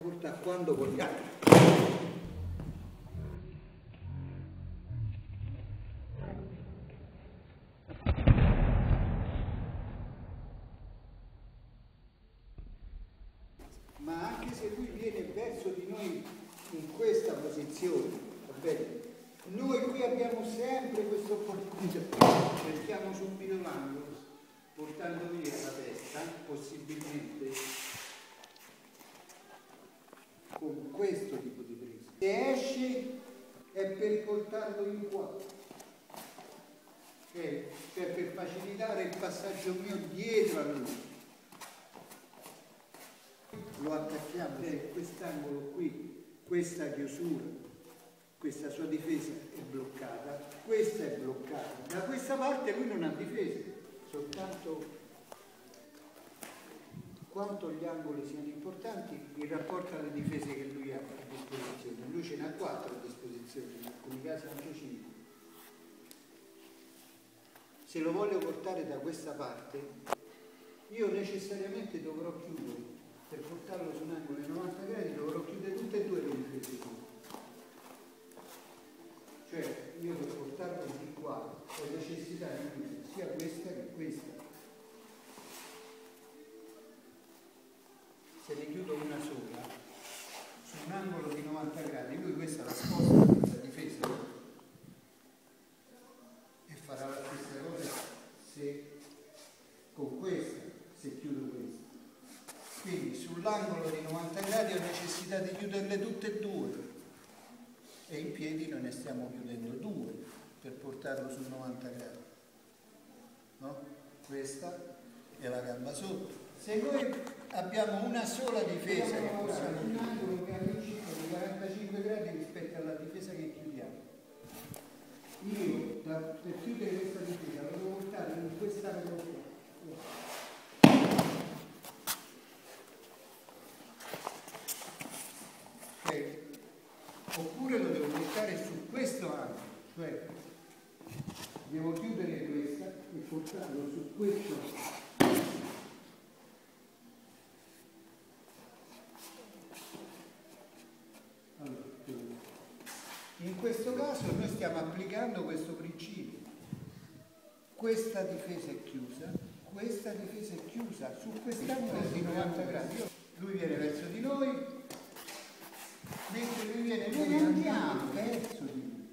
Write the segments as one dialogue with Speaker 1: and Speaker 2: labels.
Speaker 1: porta quando vogliamo. Ma anche se lui viene verso di noi in questa posizione, va bene? Noi qui abbiamo sempre questa opportunità, cerchiamo subito l'angolo, portando via la testa, possibilmente con questo tipo di presa. Se esce è per portarlo in qua, okay? Cioè per facilitare il passaggio mio dietro a lui. Lo attacchiamo, quest'angolo qui, questa chiusura, questa sua difesa è bloccata, questa è bloccata. Da questa parte lui non ha difesa, soltanto quanto gli angoli siano importanti in rapporto alle difese che lui ha a disposizione. Lui ce n'ha 4 a disposizione, in alcuni casi anche 5. Se lo voglio portare da questa parte, io necessariamente dovrò chiudere. Per portarlo su un angolo di 90 gradi dovrò chiudere tutte e due le difese. Cioè io per portarlo di qua ho necessità di chiudere sia questa che questa. Se ne chiudo una sola su un angolo di 90 gradi, lui questa la sposta questa difesa e farà la stessa cosa se con questa, se chiudo questa. Quindi sull'angolo di 90 gradi ho necessità di chiuderle tutte e due e in piedi noi ne stiamo chiudendo 2 per portarlo su 90 gradi, no? Questa è la gamba sotto. Se noi abbiamo una sola difesa che possiamo un angolo che ha un circo di 45 gradi rispetto alla difesa che chiudiamo, io per chiudere questa difesa la devo portare in quest'angolo qua. Oppure lo devo portare su questo angolo, cioè devo chiudere questa e portarlo su questo. Allora, in questo caso noi stiamo applicando questo principio. Questa difesa è chiusa, questa difesa è chiusa, su quest'angolo di 90 gradi. Lui viene verso di noi. Mentre lui viene, noi andiamo verso di lui.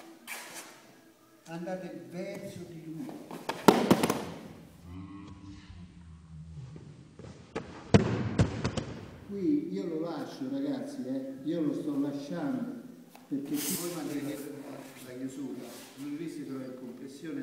Speaker 1: Andate verso di lui. Qui io lo lascio, ragazzi, io lo sto lasciando perché voi mantenete la chiusura, lui si trova in compressione